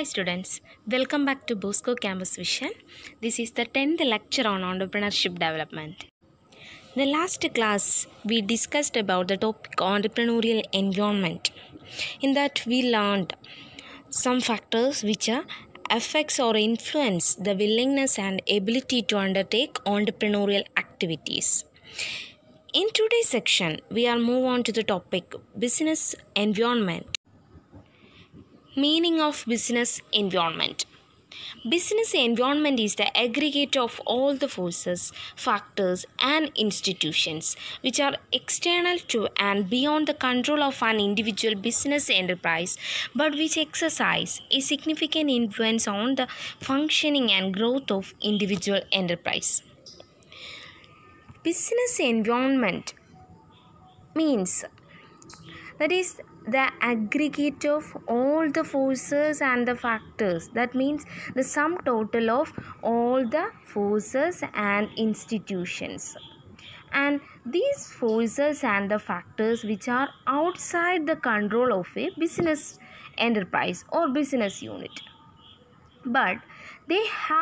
students, welcome back to Bosco Campus Vision. This is the 10th lecture on entrepreneurship development. In the last class, we discussed about the topic entrepreneurial environment. In that, we learned some factors which affects or influence the willingness and ability to undertake entrepreneurial activities. In today's section, we are move on to the topic business environment. Meaning of business environment. Business environment is the aggregate of all the forces, factors and institutions which are external to and beyond the control of an individual business enterprise but which exercise a significant influence on the functioning and growth of individual enterprise. Business environment means that is the aggregate of all the forces and the factors. That means the sum total of all the forces and institutions. And these forces and the factors which are outside the control of a business enterprise or business unit. But they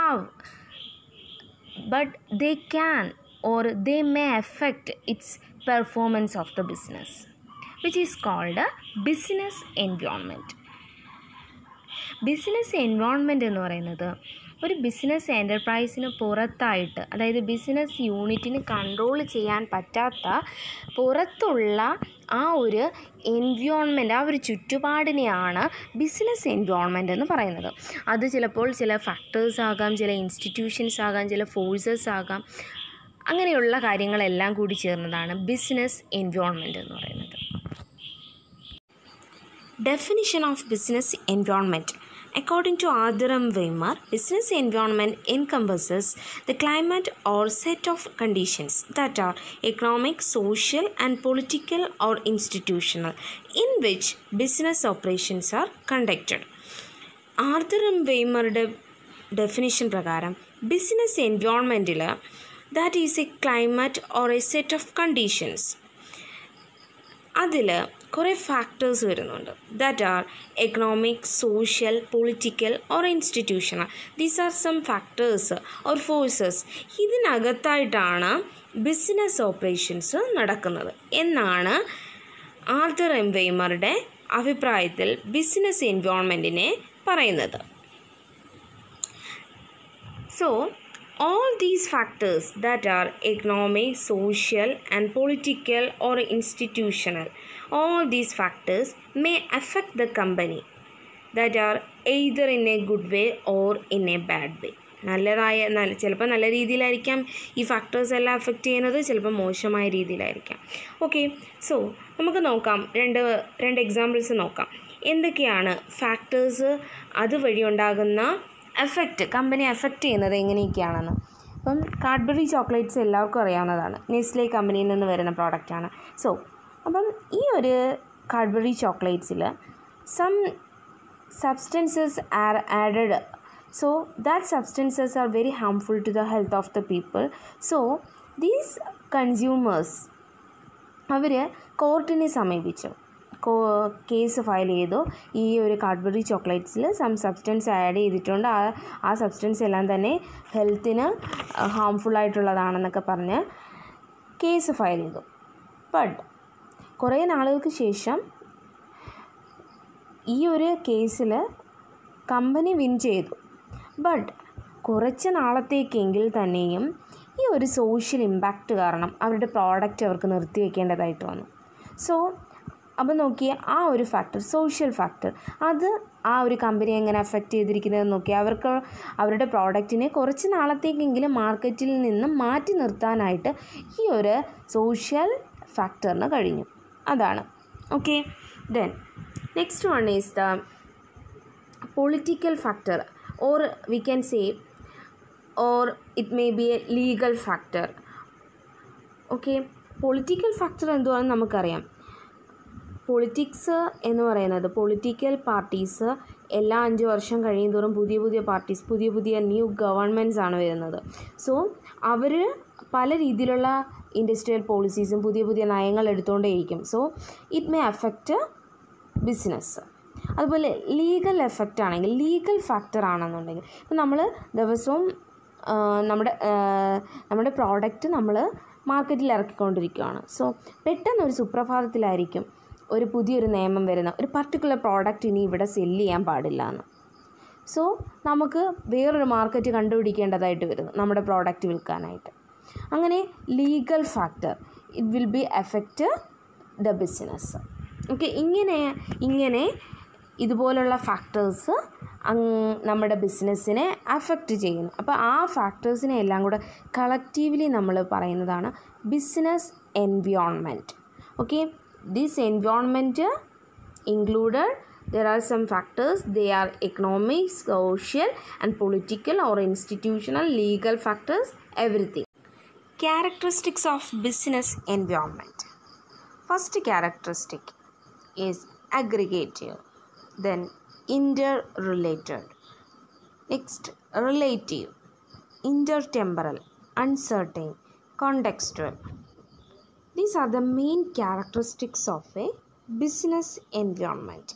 can or they may affect its performance of the business, which is called a business environment. Business environment എന്ന് പറയുന്നത് ഒരു business എൻ്റർപ്രൈസിന് പുറത്തായിട്ട്, അതായത് business യൂണിറ്റിന് control ചെയ്യാൻ പറ്റാത്ത പുറത്തുള്ള ആ ഒരു എൻവയോൺമെൻറ്റ്, ആ ഒരു ചുറ്റുപാടിനെയാണ് ബിസിനസ് എൻവയോൺമെൻറ്റ് എന്ന് പറയുന്നത്. അത് ചിലപ്പോൾ ചില ഫാക്ടേഴ്സ് ആകാം, ചില ഇൻസ്റ്റിറ്റ്യൂഷൻസ് ആകാം, ചില ഫോഴ്സസ് ആകാം. അങ്ങനെയുള്ള കാര്യങ്ങളെല്ലാം കൂടി ചേർന്നതാണ് ബിസിനസ് എൻവയോൺമെൻറ്റ് എന്ന് പറയുന്നത്. Definition of business environment. According to Arthur M. Weimer, business environment encompasses the climate or set of conditions that are economic, social and political or institutional in which business operations are conducted. Arthur M. Weimer's definition പ്രകാരം business environment that is a climate or a set of conditions. അതിൽ കുറേ factors വരുന്നുണ്ട്. That are economic, social, political or institutional. These are some factors or forces. ഇതിനകത്തായിട്ടാണ് business operations നടക്കുന്നത് എന്നാണ് Arthur M വെയ്മറുടെ അഭിപ്രായത്തിൽ business എൻവയോൺമെൻറ്റിനെ പറയുന്നത്. So all these factors that are economic, social and political or institutional, all these factors may affect the company that are either in a good way or in a bad way. ചിലപ്പോൾ നല്ല രീതിയിലായിരിക്കാം ഈ factors എല്ലാം affect ചെയ്യുന്നത്, ചിലപ്പോൾ മോശമായ രീതിയിലായിരിക്കാം. Okay, so നമുക്ക് നോക്കാം, രണ്ട് എക്സാമ്പിൾസ് നോക്കാം. എന്തൊക്കെയാണ് ഫാക്ടേഴ്സ് അതുവഴി ഉണ്ടാകുന്ന എഫക്റ്റ്, കമ്പനി എഫക്റ്റ് ചെയ്യുന്നത് എങ്ങനെയൊക്കെയാണെന്ന്. അപ്പം കാഡ്ബറി ചോക്ലേറ്റ്സ് എല്ലാവർക്കും അറിയാവുന്നതാണ്, നെസ്ലെ കമ്പനിയിൽ നിന്ന് വരുന്ന പ്രോഡക്റ്റാണ്. സോ അപ്പം ഈ ഒരു കാഡ്ബറി ചോക്ലേറ്റ്സിൽ some substances are added. So that substances are very harmful to the health of the people. So these consumers അവർ കോർട്ടിനെ സമീപിച്ചു, കേസ് ഫയൽ ചെയ്തു. ഈ ഒരു കാഡ്ബറി ചോക്ലേറ്റ്സിൽ സം സബ്സ്റ്റൻസ് ആഡ് ചെയ്തിട്ടുണ്ട്, ആ സബ്സ്റ്റൻസ് എല്ലാം തന്നെ ഹെൽത്തിന് ഹാംഫുള്ളായിട്ടുള്ളതാണെന്നൊക്കെ പറഞ്ഞ് കേസ് ഫയൽ ചെയ്തു. ബട്ട് കുറേ നാളുകൾക്ക് ശേഷം ഈ ഒരു കേസിൽ കമ്പനി വിൻ ചെയ്തു. ബട്ട് കുറച്ച് നാളത്തേക്കെങ്കിൽ തന്നെയും ഈ ഒരു സോഷ്യൽ ഇമ്പാക്റ്റ് കാരണം അവരുടെ പ്രോഡക്റ്റ് അവർക്ക് നിർത്തിവെക്കേണ്ടതായിട്ട് വന്നു. സോ അപ്പോൾ നോക്കിയ ആ ഒരു ഫാക്ടർ, സോഷ്യൽ ഫാക്ടർ, അത് ആ ഒരു കമ്പനിയെ എങ്ങനെ അഫക്റ്റ് ചെയ്തിരിക്കുന്നതെന്ന് നോക്കിയാൽ അവർക്ക് അവരുടെ പ്രോഡക്റ്റിനെ കുറച്ച് നാളത്തേക്കെങ്കിലും മാർക്കറ്റിൽ നിന്നും മാറ്റി നിർത്താനായിട്ട് ഈ ഒരു സോഷ്യൽ ഫാക്ടറിന് കഴിഞ്ഞു. അതാണ്. Okay, then next one is the political factor or we can say or it may be a legal factor. Okay, political factor എന്തുവാണെന്ന് നമുക്കറിയാം. പൊളിറ്റിക്സ് എന്ന് പറയുന്നത്, പൊളിറ്റിക്കൽ പാർട്ടീസ് എല്ലാ 5 വർഷം കഴിയുന്തോറും പുതിയ പാർട്ടീസ്, പുതിയ ന്യൂ ഗവൺമെൻറ്റ്സ് ആണ് വരുന്നത്. സോ അവർ പല രീതിയിലുള്ള ഇൻഡസ്ട്രിയൽ പോളിസീസും പുതിയ നയങ്ങൾ എടുത്തുകൊണ്ടേയിരിക്കും. So it may affect business. അതുപോലെ ലീഗൽ എഫക്റ്റ് ആണെങ്കിൽ, ലീഗൽ ഫാക്ടർ ആണെന്നുണ്ടെങ്കിൽ, ഇപ്പം നമ്മൾ ദിവസവും നമ്മുടെ പ്രോഡക്റ്റ് നമ്മൾ മാർക്കറ്റിൽ ഇറക്കിക്കൊണ്ടിരിക്കുകയാണ്. സോ പെട്ടെന്നൊരു സുപ്രഭാതത്തിലായിരിക്കും ഒരു പുതിയൊരു നിയമം വരുന്ന, ഒരു പർട്ടിക്കുലർ പ്രോഡക്റ്റ് ഇനി ഇവിടെ സെല്ല് ചെയ്യാൻ പാടില്ല എന്ന്. സോ നമുക്ക് വേറൊരു മാർക്കറ്റ് കണ്ടുപിടിക്കേണ്ടതായിട്ട് വരുന്നു നമ്മുടെ പ്രോഡക്റ്റ് വിൽക്കാനായിട്ട്. അങ്ങനെ legal factor it will be effect the business. Okay, ഇങ്ങനെ ഇതുപോലുള്ള ഫാക്ടേഴ്സ് നമ്മുടെ ബിസിനസ്സിനെ അഫക്റ്റ് ചെയ്യുന്നു. അപ്പോൾ ആ ഫാക്ടേഴ്സിനെ എല്ലാം കൂടെ കളക്റ്റീവ്ലി നമ്മൾ പറയുന്നതാണ് business environment. Okay, this environment included there are some factors. They are economic, social and political or institutional, legal factors, everything. Characteristics of business environment. First characteristic is aggregative, then interrelated, next relative, intertemporal, uncertain, contextual. These are the main characteristics of a business environment.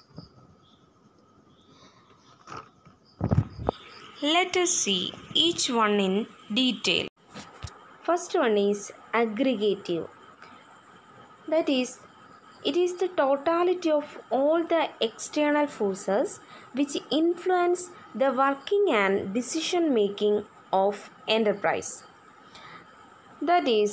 Let us see each one in detail. First one is aggregative. That is, it is the totality of all the external forces which influence the working and decision making of enterprise. That is,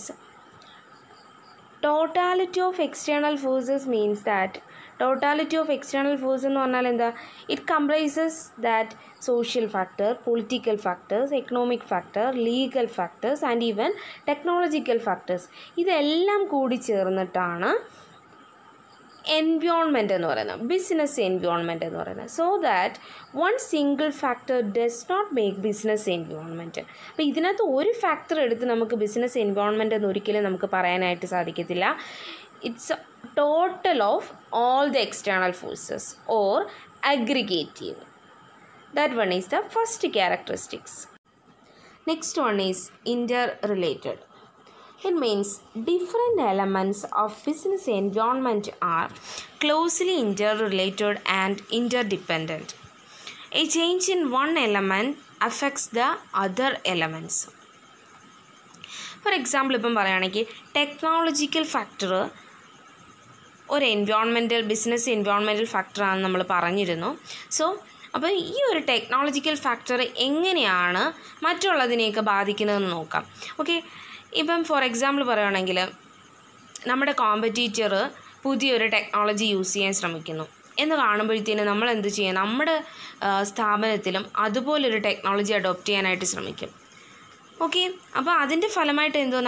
totality of external forces means that totality of external force എന്ന് പറഞ്ഞാൽ എന്താ? It comprises that social factor, political factors, economic factor, legal factors and even technological factors. ഇതെല്ലാം കൂടി ചേർന്നിട്ടാണ് environment എന്ന് പറയുന്നത്, business environment എന്ന് പറയുന്നത്. So that one single factor does not make business environment. അപ്പോൾ ഇതിനകത്ത് ഒരു ഫാക്ടർ എടുത്ത് നമുക്ക് ബിസിനസ് എൻവയോൺമെൻറ്റ് എന്ന് ഒരിക്കലും നമുക്ക് പറയാനായിട്ട് സാധിക്കത്തില്ല. It's total of all the external forces or aggregative. That one is the first characteristics. Next one is interrelated. It means different elements of business environment are closely interrelated and interdependent. A change in one element affects the other elements. For example, ഇപ്പം പറയുകയാണെങ്കിൽ technological factor ഒരു business environmental ഫാക്ടറാണെന്ന് നമ്മൾ പറഞ്ഞിരുന്നു. So അപ്പോൾ ഈ ഒരു technological factor എങ്ങനെയാണ് മറ്റുള്ളതിനെയൊക്കെ ബാധിക്കുന്നതെന്ന് നോക്കാം. ഓക്കെ, ഇപ്പം ഫോർ എക്സാമ്പിൾ പറയുകയാണെങ്കിൽ നമ്മുടെ കോമ്പറ്റീറ്റർ പുതിയൊരു ടെക്നോളജി യൂസ് ചെയ്യാൻ ശ്രമിക്കുന്നു എന്ന് കാണുമ്പോഴത്തേന് നമ്മൾ എന്ത് ചെയ്യും? നമ്മുടെ സ്ഥാപനത്തിലും അതുപോലൊരു ടെക്നോളജി അഡോപ്റ്റ് ചെയ്യാനായിട്ട് ശ്രമിക്കും. ഓക്കെ, അപ്പോൾ അതിൻ്റെ ഫലമായിട്ട് എന്തോ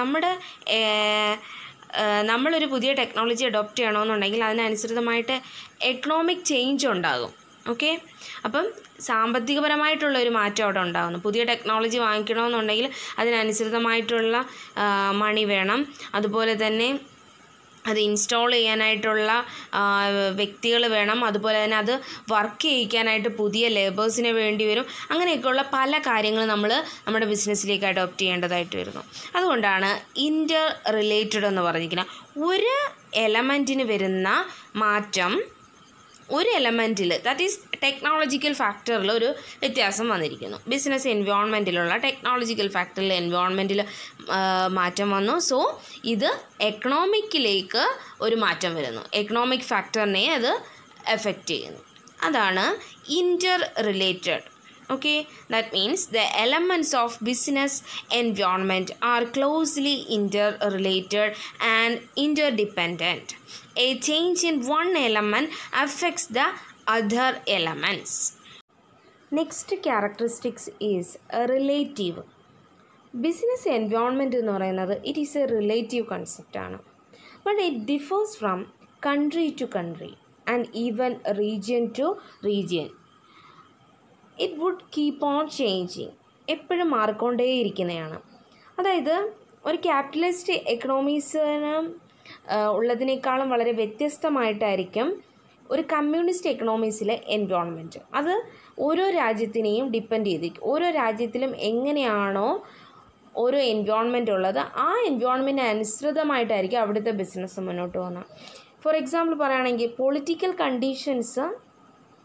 നമ്മളൊരു പുതിയ ടെക്നോളജി അഡോപ്റ്റ് ചെയ്യണമെന്നുണ്ടെങ്കിൽ അതിനനുസൃതമായിട്ട് എക്കണോമിക് ചേഞ്ച് ഉണ്ടാകും. ഓക്കെ, അപ്പം സാമ്പത്തികപരമായിട്ടുള്ളൊരു മാറ്റം അവിടെ ഉണ്ടാകുന്നു. പുതിയ ടെക്നോളജി വാങ്ങിക്കണമെന്നുണ്ടെങ്കിൽ അതിനനുസൃതമായിട്ടുള്ള മണി വേണം. അതുപോലെ തന്നെ അത് ഇൻസ്റ്റാൾ ചെയ്യാനായിട്ടുള്ള വ്യക്തികൾ വേണം. അതുപോലെ തന്നെ അത് വർക്ക് ചെയ്യിക്കാനായിട്ട് പുതിയ ലേബേഴ്സിന് വേണ്ടി വരും. അങ്ങനെയൊക്കെയുള്ള പല കാര്യങ്ങൾ നമ്മൾ നമ്മുടെ ബിസിനസ്സിലേക്ക് അഡോപ്റ്റ് ചെയ്യേണ്ടതായിട്ട് വരുന്നു. അതുകൊണ്ടാണ് ഇൻ്റർ റിലേറ്റഡ് എന്ന് പറഞ്ഞിരിക്കുന്നത്. ഒരു എലമെൻറ്റിന് വരുന്ന മാറ്റം ഒരു എലമെൻറ്റിൽ, ദാറ്റ് ഈസ് ടെക്നോളജിക്കൽ ഫാക്ടറിൽ ഒരു വ്യത്യാസം വന്നിരിക്കുന്നു. ബിസിനസ് എൻവയോൺമെൻറ്റിലുള്ള ടെക്നോളജിക്കൽ ഫാക്ടറിൽ എൻവയോൺമെൻറ്റിൽ മാറ്റം വന്നു. സോ ഇത് എക്കണോമിക്കിലേക്ക് ഒരു മാറ്റം വരുന്നു. എക്കണോമിക് ഫാക്ടറിനെ അത് എഫക്റ്റ് ചെയ്യുന്നു. അതാണ് interrelated. Okay, that means the elements of business environment are closely interrelated and interdependent. A change in one element affects the other elements. Next characteristics is relative. Business environment എന്ന് പറയുന്നത് it is a relative concept ആണ്. But it differs from country to country and even region to region. It would keep on changing. എപ്പോഴും മാറിക്കൊണ്ടേയിരിക്കുന്നതാണ്. അതായത് ഒരു capitalist എക്കണോമീസിന് ഉള്ളതിനേക്കാളും വളരെ വ്യത്യസ്തമായിട്ടായിരിക്കും ഒരു communist എക്കണോമീസിലെ environment. അത് ഓരോ രാജ്യത്തിനെയും ഡിപ്പെൻഡ് ചെയ്തിരിക്കും. ഓരോ രാജ്യത്തിലും എങ്ങനെയാണോ ഓരോ എൻവയോൺമെൻറ്റ് ഉള്ളത് ആ എൻവയോൺമെൻറ്റിന് അനുസൃതമായിട്ടായിരിക്കും അവിടുത്തെ ബിസിനസ് മുന്നോട്ട് പോകുന്നത്. ഫോർ എക്സാമ്പിൾ പറയുകയാണെങ്കിൽ പൊളിറ്റിക്കൽ കണ്ടീഷൻസ്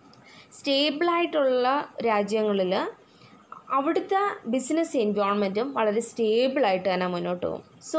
സ്റ്റേബിളായിട്ടുള്ള രാജ്യങ്ങളിൽ അവിടുത്തെ ബിസിനസ് എൻവയോൺമെൻറ്റും വളരെ സ്റ്റേബിളായിട്ട് തന്നെ മുന്നോട്ട് പോകും. സോ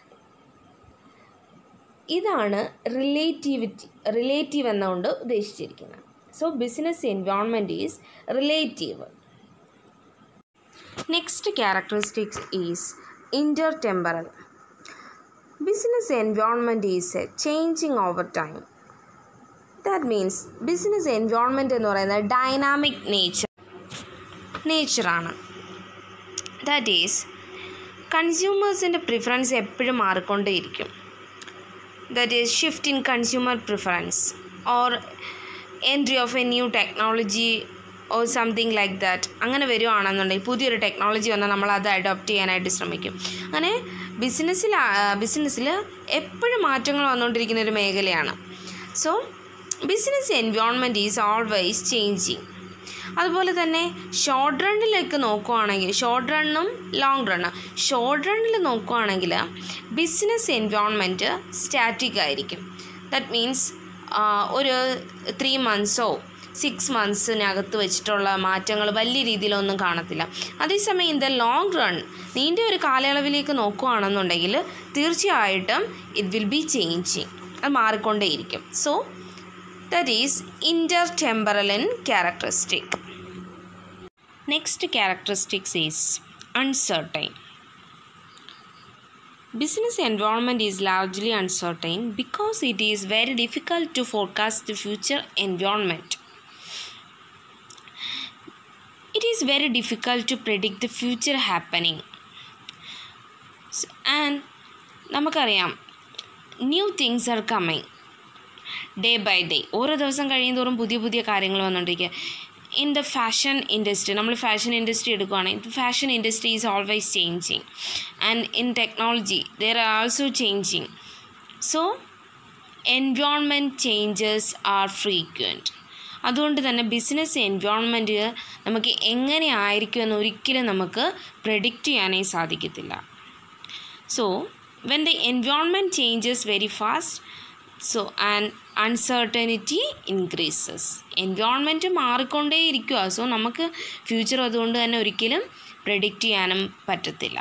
ഇതാണ് റിലേറ്റീവ് എന്നുകൊണ്ട് ഉദ്ദേശിച്ചിരിക്കുന്നത്. So business environment is relative. Next characteristics is intertemporal. Business environment is changing over time. That means business environment എന്ന് പറയുന്നത് ഡൈനാമിക് നേച്ചറാണ്. ദാറ്റ് ഈസ് കൺസ്യൂമേഴ്സിൻ്റെ പ്രിഫറൻസ് എപ്പോഴും മാറിക്കൊണ്ടേയിരിക്കും. That is shift in consumer preference or entry of a new technology or something like that. അങ്ങനെ വരുവാണെന്നുണ്ടെങ്കിൽ പുതിയൊരു technology വന്നാൽ നമ്മൾ അത് അഡോപ്റ്റ് ചെയ്യാനായിട്ട് ശ്രമിക്കും. അങ്ങനെ ബിസിനസ്സിൽ എപ്പോഴും മാറ്റങ്ങൾ വന്നുകൊണ്ടിരിക്കുന്ന ഒരു മേഖലയാണ്. So business environment is always changing. അതുപോലെ തന്നെ ഷോർട്ട് റണ്ണിലേക്ക് നോക്കുകയാണെങ്കിൽ, ഷോർട്ട് റണ്ണും ലോങ് റണ്ണും, ഷോർട്ട് റണ്ണിൽ നോക്കുകയാണെങ്കിൽ ബിസിനസ് എൻവയോൺമെൻറ്റ് സ്റ്റാറ്റിക് ആയിരിക്കും. ദാറ്റ് മീൻസ് ഒരു 3 monthsോ 6 monthsനകത്ത് വെച്ചിട്ടുള്ള മാറ്റങ്ങൾ വലിയ രീതിയിലൊന്നും കാണത്തില്ല. അതേസമയം ഇൻ ദ ലോങ് റൺ, നീണ്ട ഒരു കാലയളവിലേക്ക് നോക്കുകയാണെന്നുണ്ടെങ്കിൽ തീർച്ചയായിട്ടും ഇറ്റ് വിൽ ബി ചേഞ്ചിങ്, അത് മാറിക്കൊണ്ടേയിരിക്കും. So that is intertemporal in characteristic. Next characteristics is uncertain. Business environment is largely uncertain because it is very difficult to forecast the future environment. It is very difficult to predict the future happening. And നമുക്കറിയാം, new things are coming day by day. ഓരോ ദിവസം കഴിയുന്തോറും പുതിയ പുതിയ കാര്യങ്ങൾ വന്നുകൊണ്ടിരിക്കുക. In the fashion industry, നമ്മൾ fashion industry എടുക്കുകയാണെങ്കിൽ fashion industry is always changing. And in technology there are also changing. So environment changes are frequent. അതുകൊണ്ട് തന്നെ ബിസിനസ് എൻവയോൺമെൻറ്റ് നമുക്ക് എങ്ങനെ ആയിരിക്കുമെന്ന് ഒരിക്കലും നമുക്ക് പ്രെഡിക്റ്റ് ചെയ്യാനേ സാധിക്കത്തില്ല. So when the environment changes very fast, so and uncertainty increases. Environment മാറിക്കൊണ്ടേയിരിക്കുക. സോ നമുക്ക് ഫ്യൂച്ചർ അതുകൊണ്ട് തന്നെ ഒരിക്കലും പ്രെഡിക്റ്റ് ചെയ്യാനും പറ്റത്തില്ല.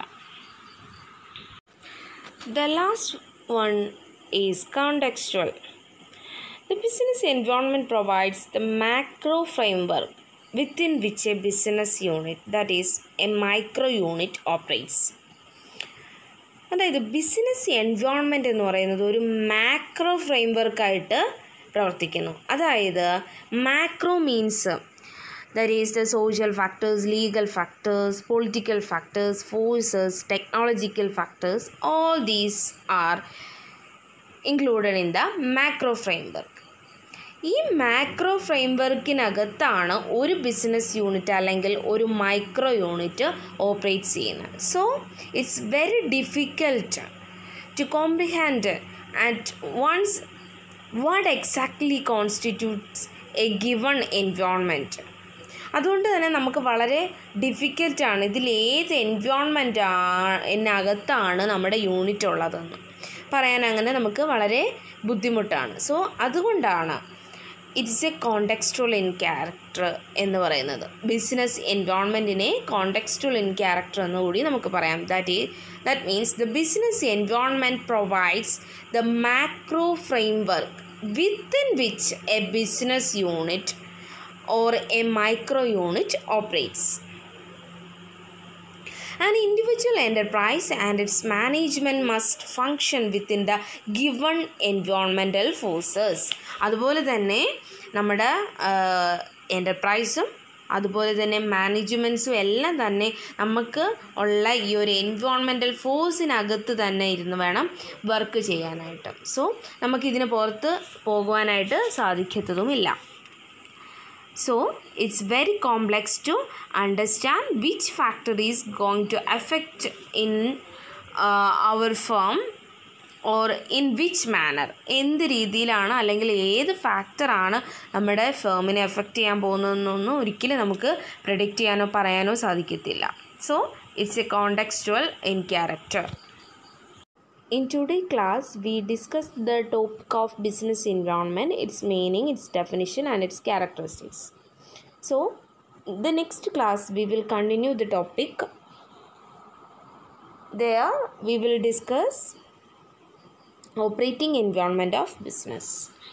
The last one is contextual. The business environment provides the macro framework within which a business unit, that is a micro unit, operates. അതായത് business environment എന്ന് പറയുന്നത് ഒരു മാക്രോ ഫ്രെയിംവർക്കായിട്ട് പ്രവർത്തിക്കുന്നു. അതായത് macro means that is the social factors, legal factors, political factors, forces, technological factors, all these are included in the macro framework. ഈ macro ഫ്രെയിംവർക്കിനകത്താണ് ഒരു ബിസിനസ് യൂണിറ്റ് അല്ലെങ്കിൽ ഒരു മൈക്രോ യൂണിറ്റ് ഓപ്പറേറ്റ് ചെയ്യുന്നത്. So it's very difficult to comprehend at once what exactly constitutes a given environment. അതുകൊണ്ട് തന്നെ നമുക്ക് വളരെ ഡിഫിക്കൽട്ടാണ് ഇതിൽ ഏത് എൻവയോൺമെൻറ്റിനകത്താണ് നമ്മുടെ യൂണിറ്റ് ഉള്ളതെന്ന് പറയാൻ. അങ്ങനെ നമുക്ക് വളരെ ബുദ്ധിമുട്ടാണ്. സോ അതുകൊണ്ടാണ് it's a contextual in character എന്ന് പറയുന്നത്. ബിസിനസ് എൻവയോൺമെൻറ്റിനെ കോണ്ടെക്സ്റ്റുവൽ ഇൻ ക്യാരക്ടർ എന്നുകൂടി നമുക്ക് പറയാം. That means the business environment provides the macro framework within which a business unit or a micro unit operates. An individual enterprise and its management must function within the given environmental forces. അതുപോലെ തന്നെ നമ്മുടെ എൻ്റർപ്രൈസും അതുപോലെ തന്നെ മാനേജ്മെൻറ്റ്സും എല്ലാം തന്നെ നമുക്ക് ഉള്ള ഈ ഒരു എൻവയോൺമെൻറ്റൽ ഫോഴ്സിനകത്ത് തന്നെ ഇരുന്ന് വേണം വർക്ക് ചെയ്യാനായിട്ട്. സോ നമുക്കിതിന് പുറത്ത് പോകുവാനായിട്ട് സാധിക്കത്തതുമില്ല. So it's very complex to understand which factor is going to affect in our firm or in which manner. എന്ത് രീതിയിലാണ് അല്ലെങ്കിൽ ഏത് ഫാക്ടറാണ് നമ്മുടെ ഫേമിനെ എഫക്റ്റ് ചെയ്യാൻ പോകുന്നതെന്നൊന്നും ഒരിക്കലും നമുക്ക് പ്രെഡിക്റ്റ് ചെയ്യാനോ പറയാനോ സാധിക്കത്തില്ല. So it's a contextual in character. In today's class, we discussed the topic of business environment, its meaning, its definition, and its characteristics. So the next class we will continue the topic. There we will discuss operating environment of business.